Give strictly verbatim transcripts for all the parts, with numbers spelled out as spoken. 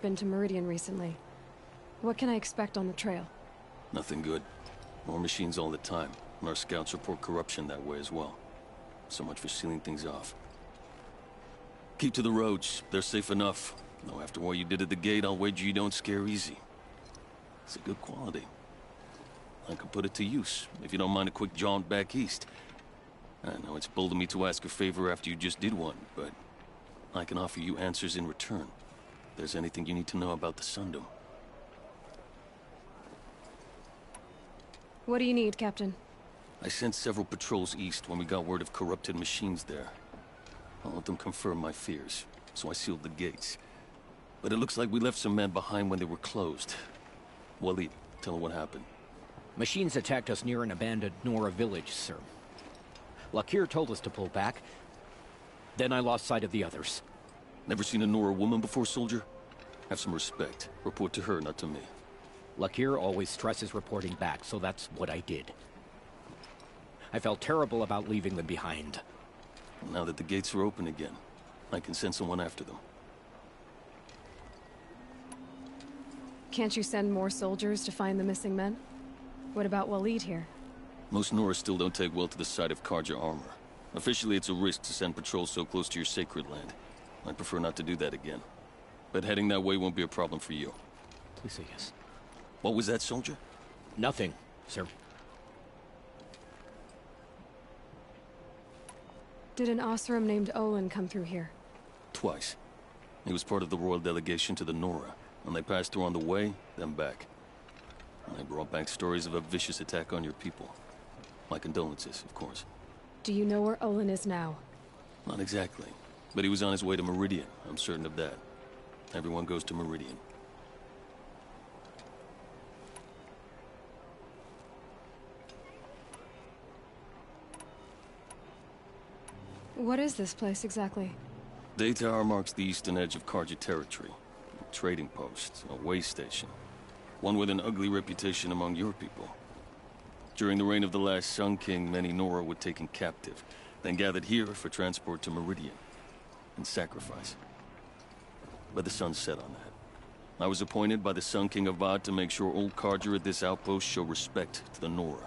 been to Meridian recently. What can I expect on the trail? Nothing good. More machines all the time, and our scouts report corruption that way as well. So much for sealing things off. Keep to the roads. They're safe enough. Though after what you did at the gate, I'll wager you don't scare easy. It's a good quality. I could put it to use, if you don't mind a quick jaunt back east. I know it's bold of me to ask a favor after you just did one, but I can offer you answers in return. If there's anything you need to know about the Sundom. What do you need, Captain? I sent several patrols east when we got word of corrupted machines there. All of them confirmed my fears, so I sealed the gates. But it looks like we left some men behind when they were closed. Waleed, tell her what happened. Machines attacked us near an abandoned Nora village, sir. Lakir told us to pull back. Then I lost sight of the others. Never seen a Nora woman before, soldier? Have some respect. Report to her, not to me. Lakir always stresses reporting back, so that's what I did. I felt terrible about leaving them behind. Now that the gates are open again, I can send someone after them. Can't you send more soldiers to find the missing men? What about Waleed here? Most Nora still don't take well to the sight of Carja armor. Officially, it's a risk to send patrols so close to your sacred land. I'd prefer not to do that again. But heading that way won't be a problem for you. Please say yes. What was that, soldier? Nothing, sir. Did an Oseram named Olin come through here? Twice. He was part of the royal delegation to the Nora, and they passed through on the way, then back. And they brought back stories of a vicious attack on your people. My condolences, of course. Do you know where Olin is now? Not exactly, but he was on his way to Meridian, I'm certain of that. Everyone goes to Meridian. What is this place exactly? Daytower marks the eastern edge of Carja territory. A trading post, a way station. One with an ugly reputation among your people. During the reign of the last Sun King, many Nora were taken captive, then gathered here for transport to Meridian, and sacrifice. But the sun set on that. I was appointed by the Sun King Avad to make sure old Carja at this outpost show respect to the Nora.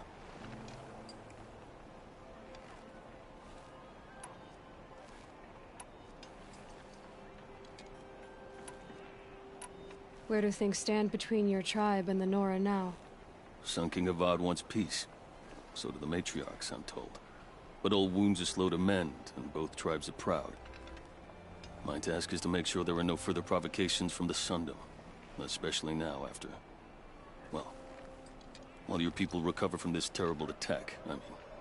Where do things stand between your tribe and the Nora now? Sun King Avad wants peace. So do the matriarchs, I'm told. But old wounds are slow to mend, and both tribes are proud. My task is to make sure there are no further provocations from the Sundom. Especially now after... well... while your people recover from this terrible attack, I mean.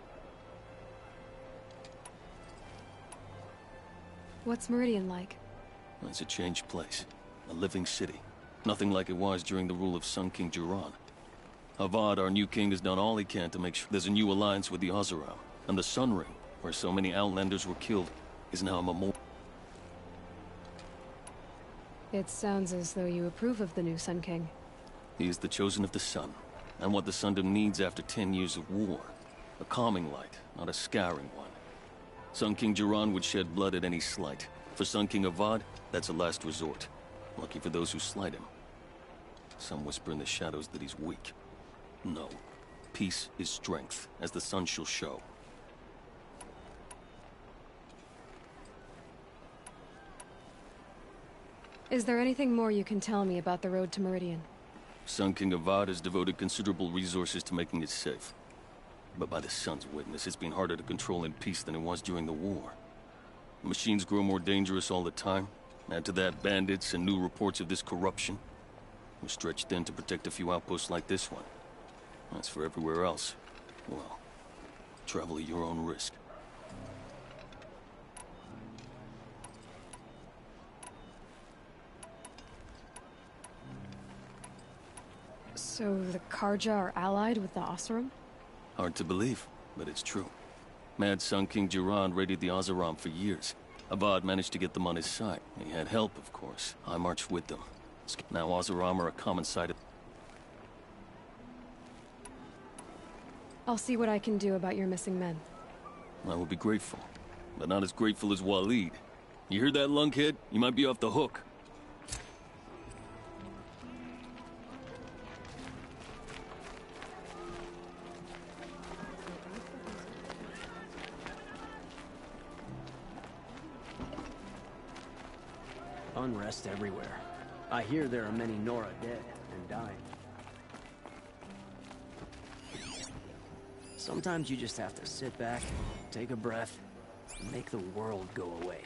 What's Meridian like? It's a changed place. A living city. Nothing like it was during the rule of Sun King Jiran. Avad, our new king, has done all he can to make sure there's a new alliance with the Oseram. And the Sun Ring, where so many Outlanders were killed, is now a memorial. It sounds as though you approve of the new Sun King. He is the chosen of the Sun, and what the Sundom needs after ten years of war. A calming light, not a scouring one. Sun King Jiran would shed blood at any slight. For Sun King Avad, that's a last resort. Lucky for those who slight him. Some whisper in the shadows that he's weak. No. Peace is strength, as the sun shall show. Is there anything more you can tell me about the road to Meridian? Sun King Avad has devoted considerable resources to making it safe. But by the sun's witness, it's been harder to control in peace than it was during the war. The machines grow more dangerous all the time. Add to that bandits and new reports of this corruption. We're stretched thin to protect a few outposts like this one. As for everywhere else, well, travel at your own risk. So the Carja are allied with the Oseram? Hard to believe, but it's true. Mad Sun King Jiran raided the Oseram for years. Avad managed to get them on his side. He had help, of course. I marched with them. Now Oseram are a common sight. I'll see what I can do about your missing men. I will be grateful, but not as grateful as Waleed. You hear that, lunkhead? You might be off the hook. unrest everywhere. I hear there are many Nora dead and dying. Sometimes you just have to sit back, take a breath, and make the world go away.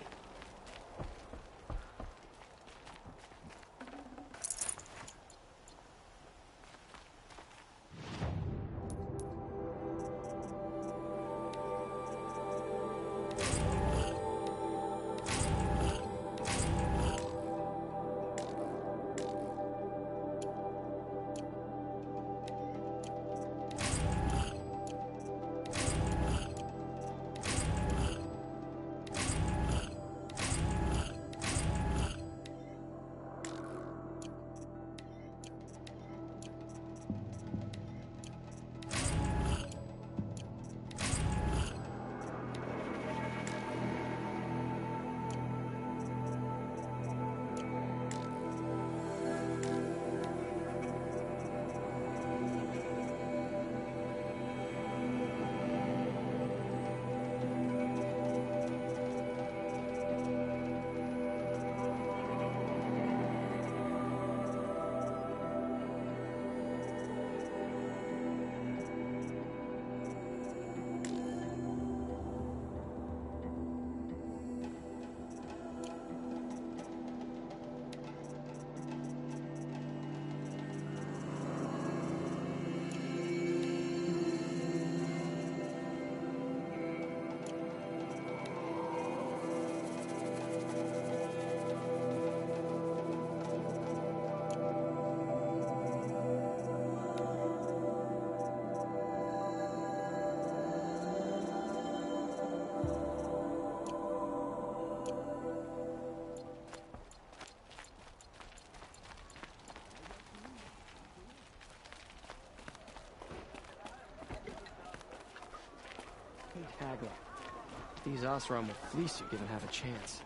Haggle. These Oseram will fleece you given half a chance.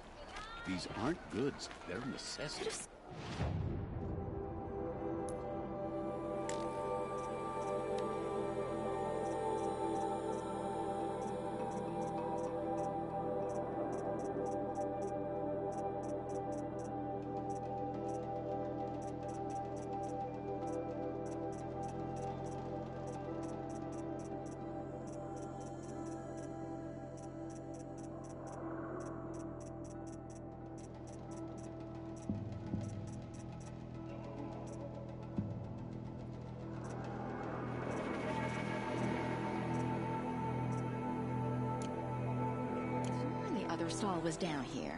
These aren't goods, they're necessities. Other stall was down here.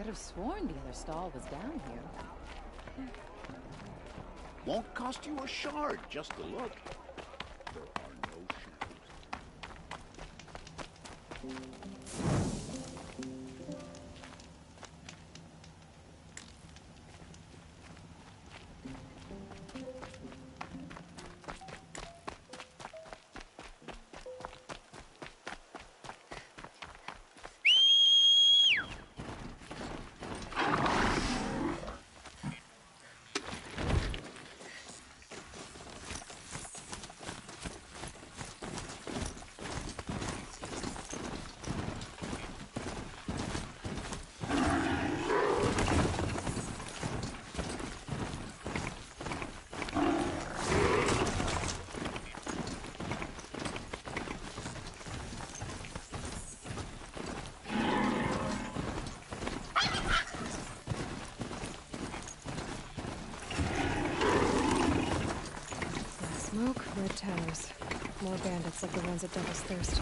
Could have sworn the other stall was down here. Won't cost you a shard just to look. There are no shadows. Smoke, red towers. More bandits like the ones at Devil's Thirst.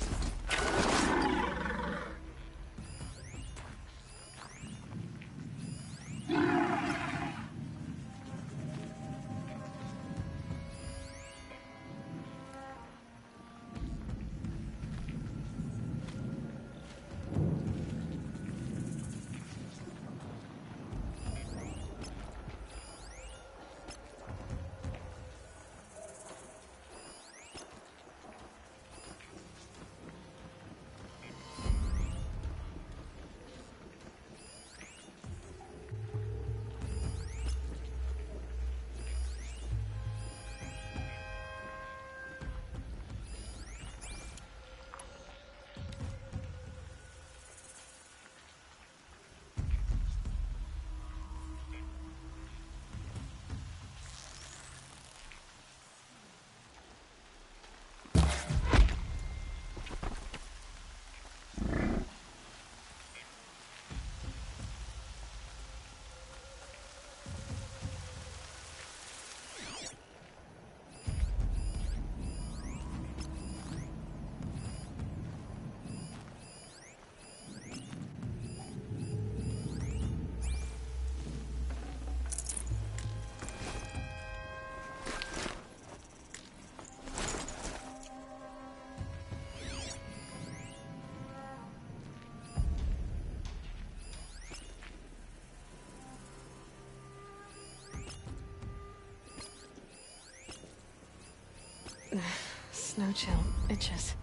Snow chill. Itches.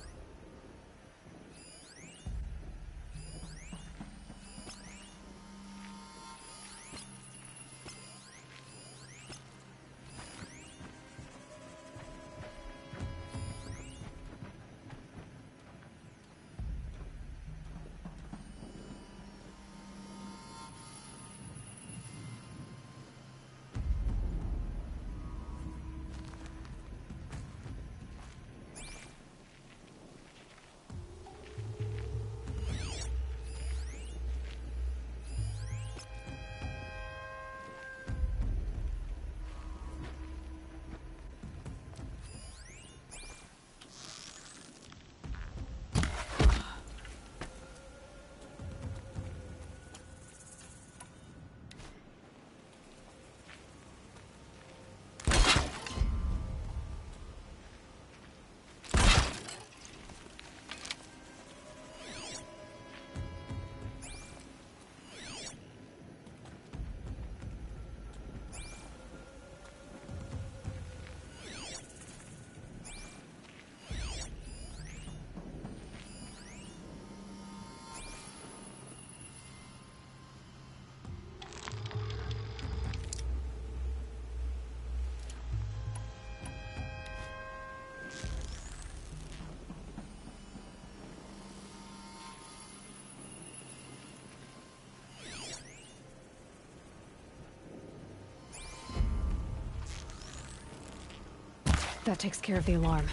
That takes care of the alarm.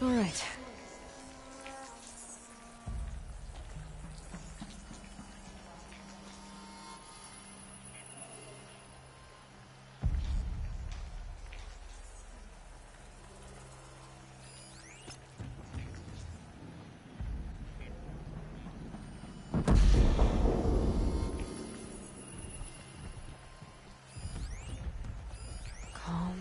All right. Calm.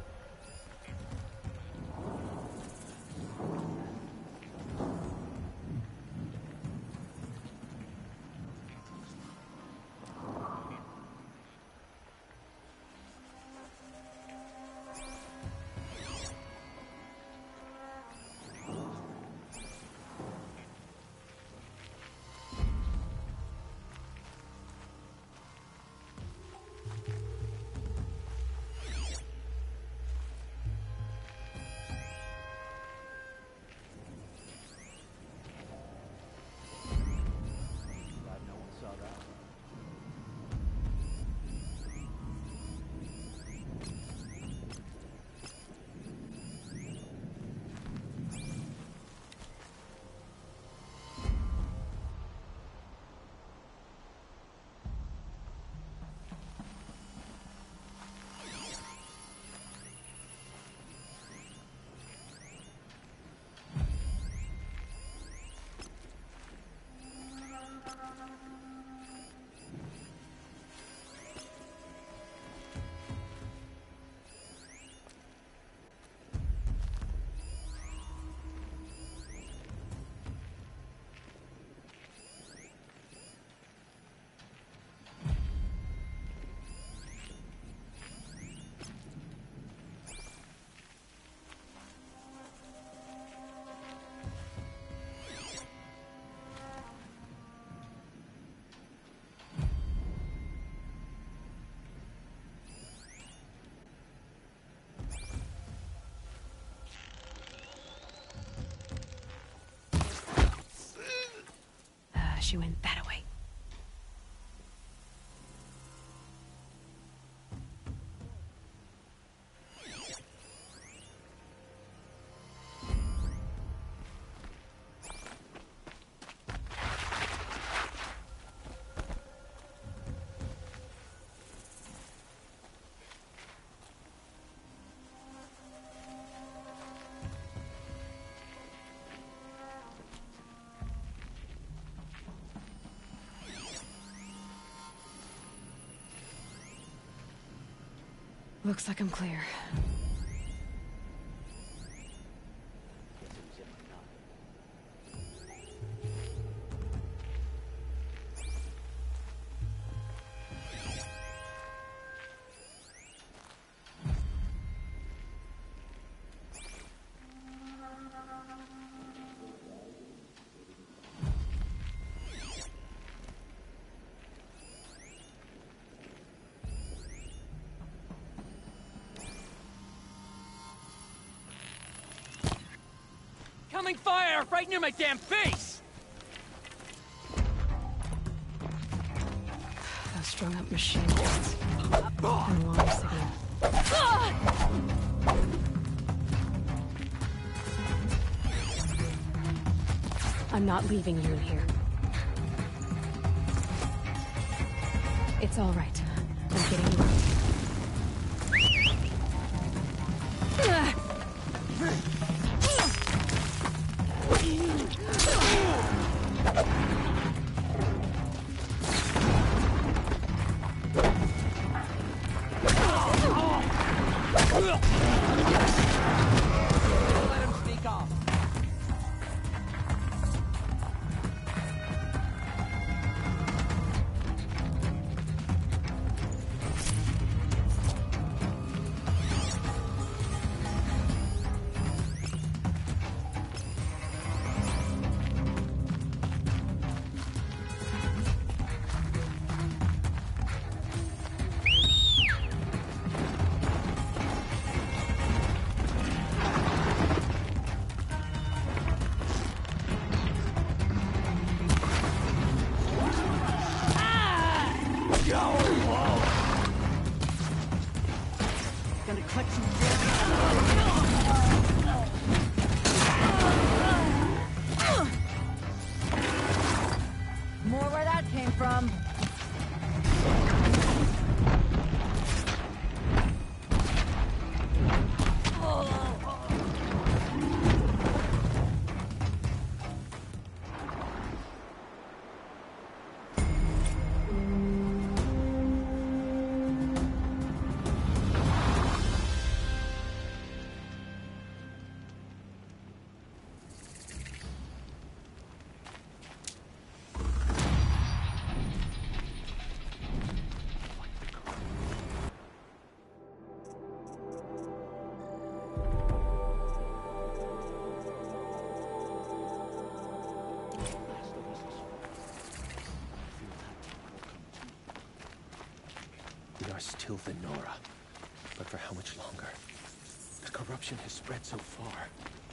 Uh, she went that way. Looks like I'm clear. Coming fire right near my damn face! Those strung up machine guns. And alarm signal. I'm not leaving you in here. It's all right. I'm getting you out. Let him sneak off. Gonna cut you down. still the Nora. But for how much longer? The corruption has spread so far.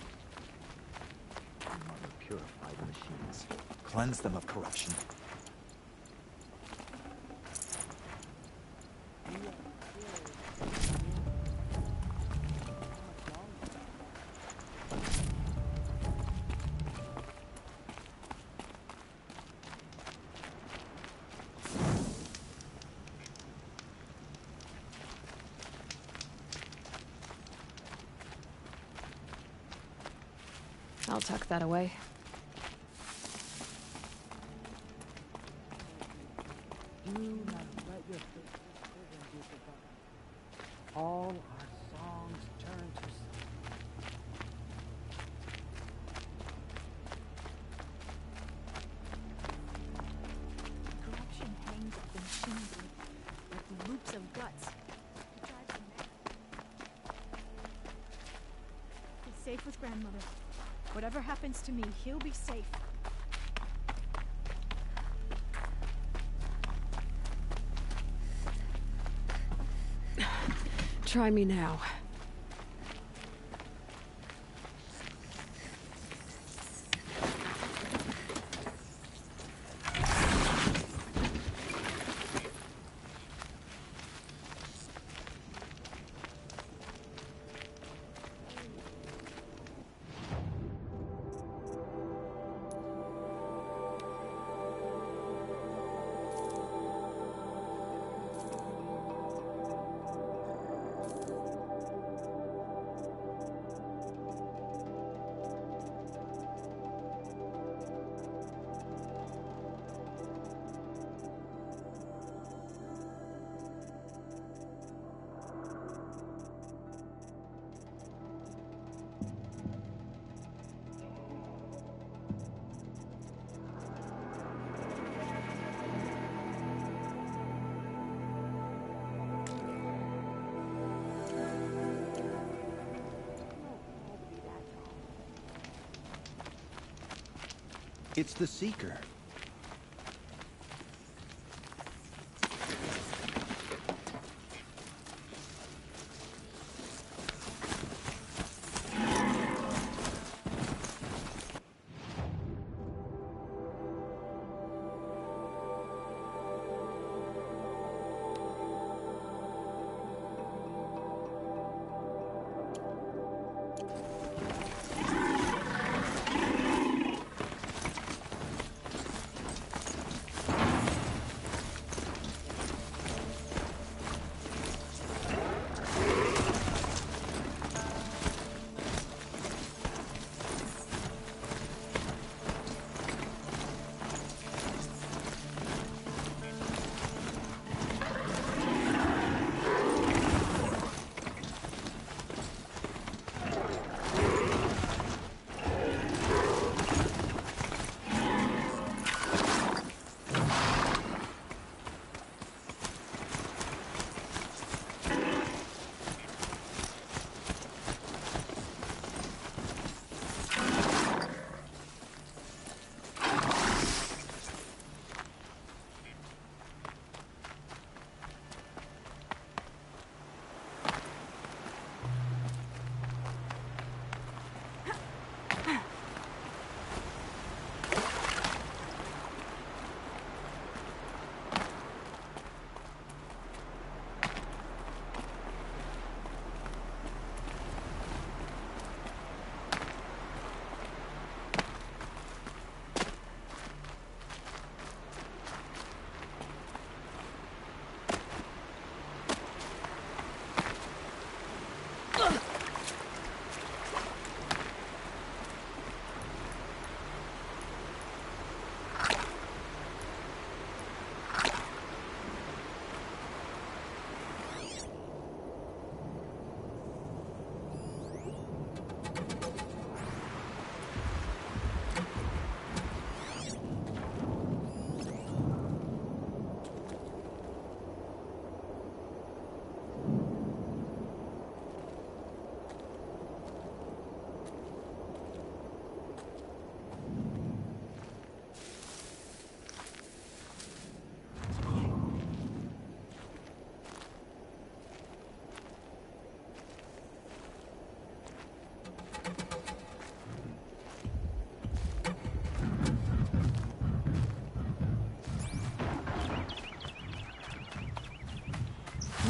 Mother, purify the machines. Cleanse them of corruption. I'll tuck that away. Do not let your faith be forgotten. All our songs turn to corruption hangs at the machine blade, like the loops of guts. It drives them mad. Be safe with grandmother. Whatever happens to me, he'll be safe. Try me now. It's the Seeker.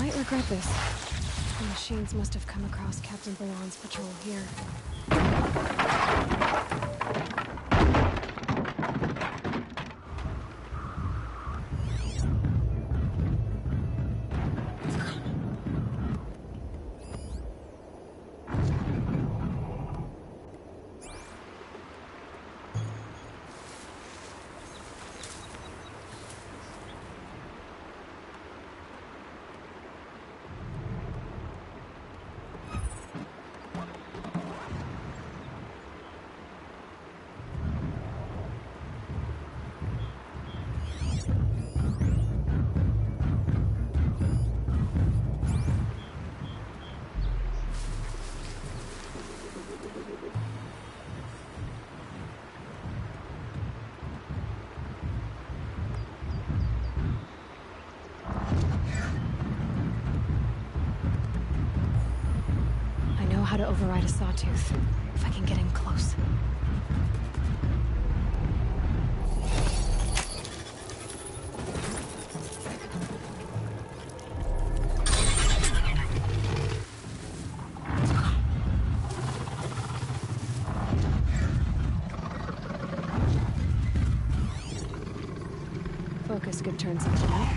might regret this. The machines must have come across Captain Balon's patrol here. How to override a sawtooth, if I can get in close. Focus could turn something out.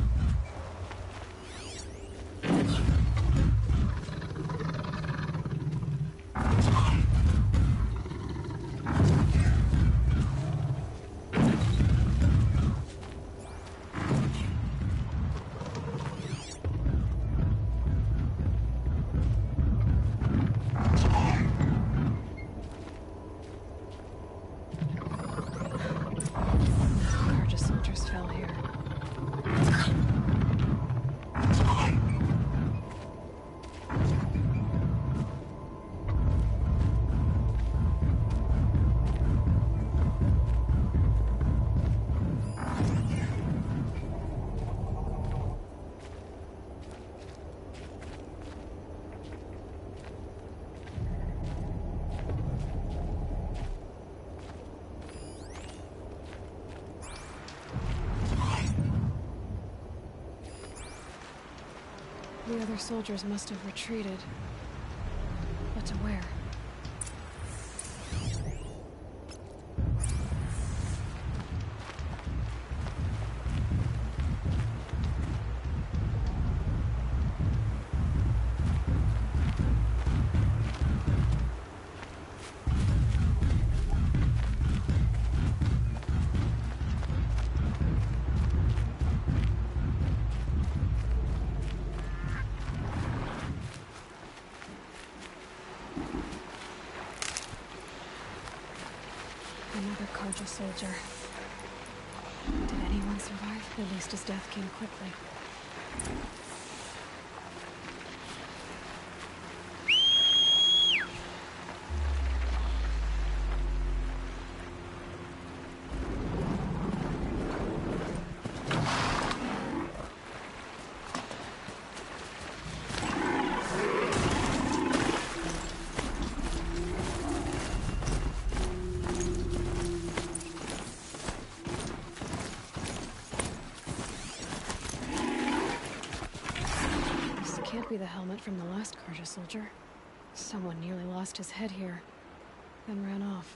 The other soldiers must have retreated. But to where? Another Carja soldier. Did anyone survive? At least his death came quickly. Can't be the helmet from the last Carja soldier. Someone nearly lost his head here, then ran off.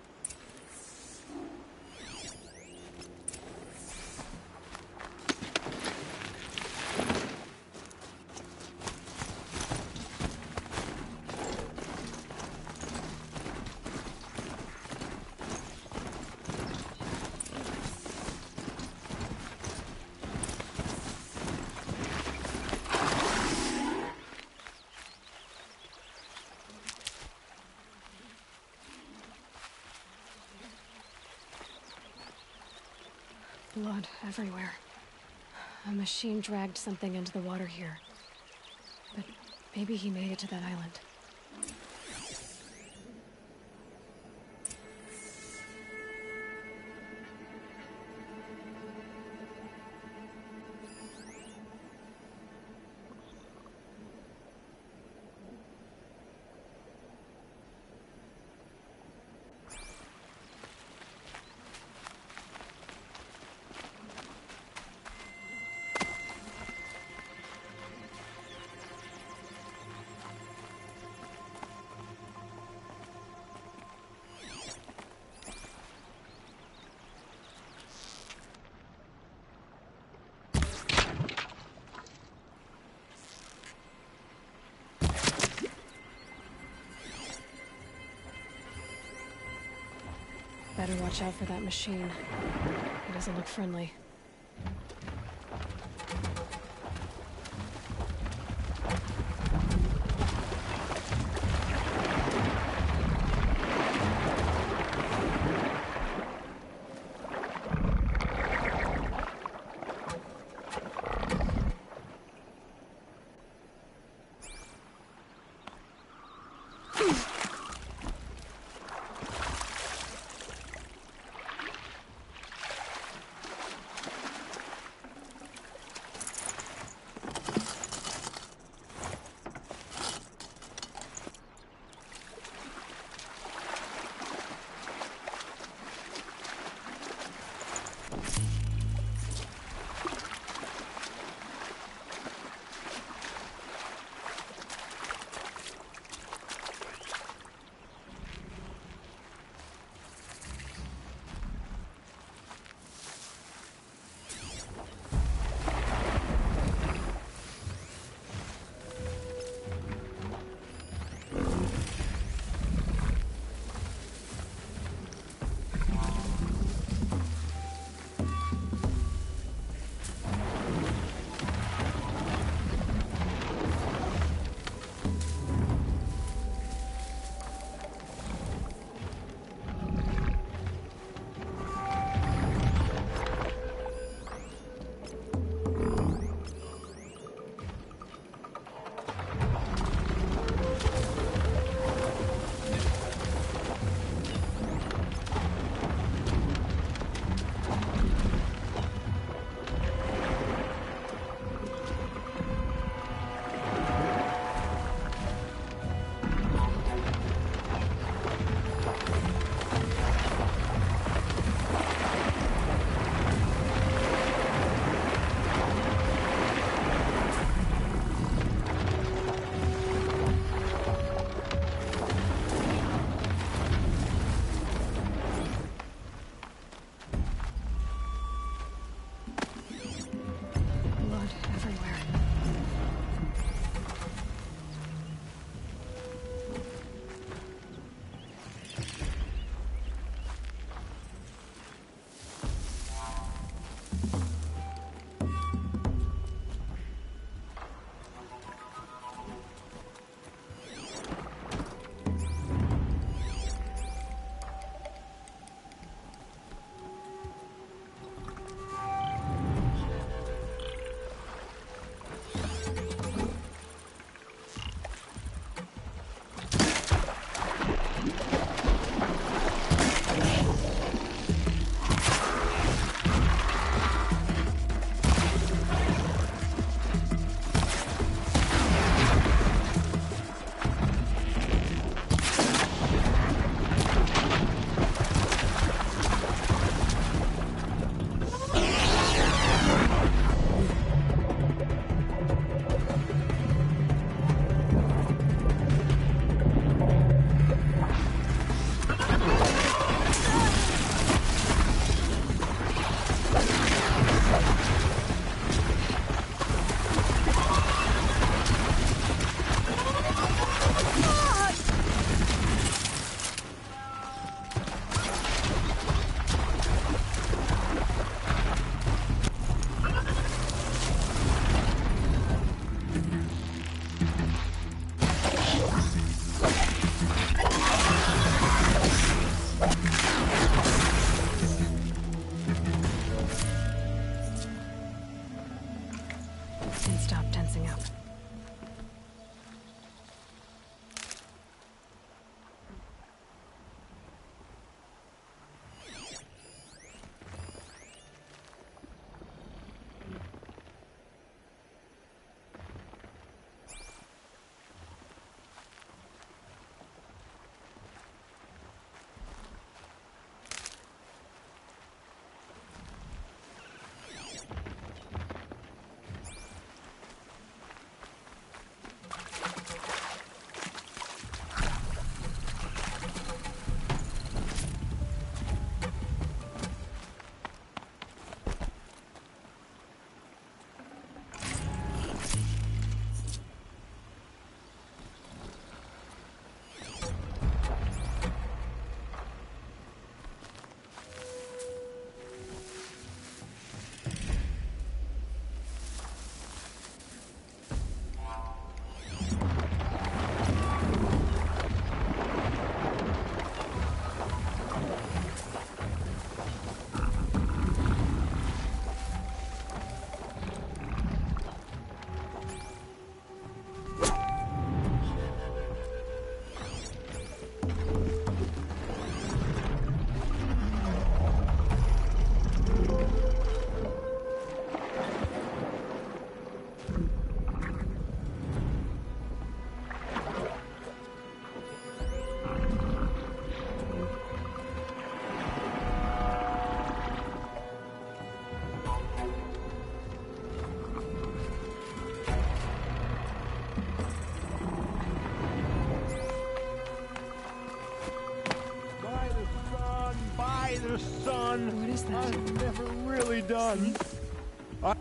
Blood everywhere. A machine dragged something into the water here. But maybe he made it to that island. better watch out for that machine. It doesn't look friendly. is that? I'm never really done. I...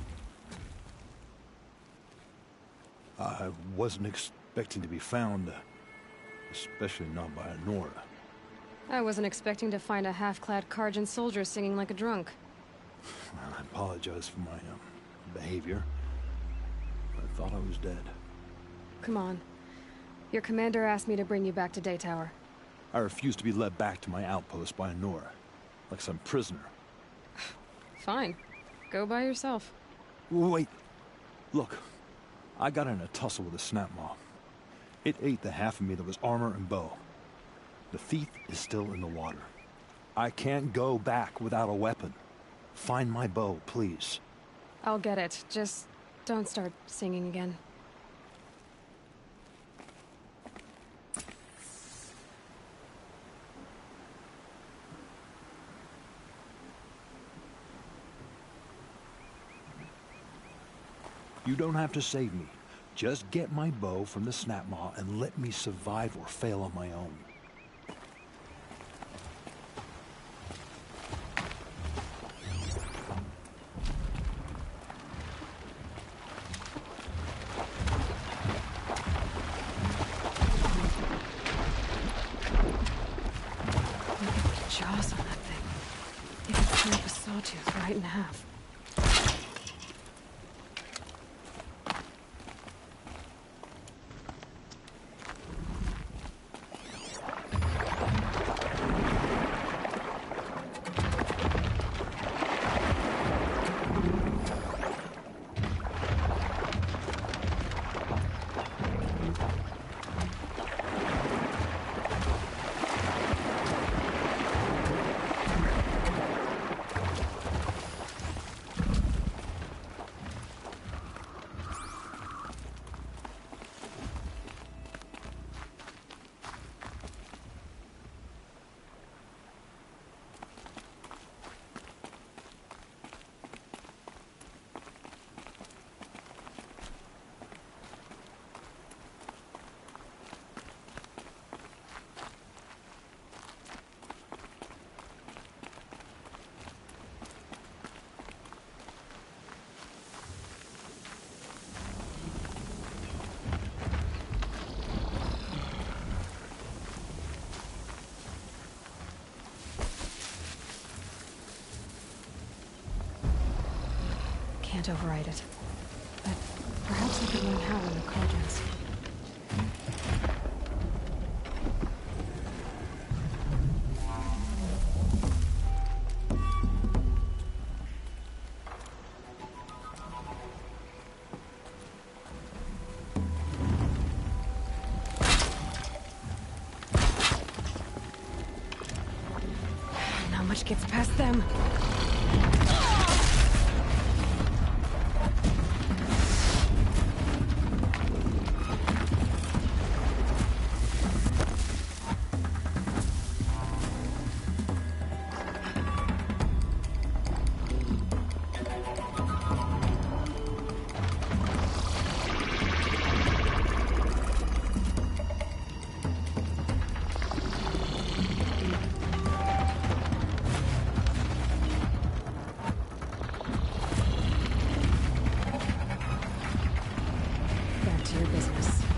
I wasn't expecting to be found, uh, especially not by Nora. I wasn't expecting to find a half-clad Karjan soldier singing like a drunk. I apologize for my um, behavior. I thought I was dead. Come on. Your commander asked me to bring you back to Daytower. I refused to be led back to my outpost by Nora, like some prisoner. Fine. Go by yourself. Wait. Look. I got in a tussle with a snap maw. It ate the half of me that was armor and bow. The thief is still in the water. I can't go back without a weapon. Find my bow, please. I'll get it. Just don't start singing again. You don't have to save me. Just get my bow from the snap maw and let me survive or fail on my own. Look at the jaws on that thing. It could snap a sawtooth right in half. Can't override it. But perhaps I could learn how in the cauldrons. Not much gets past them. Back to your business.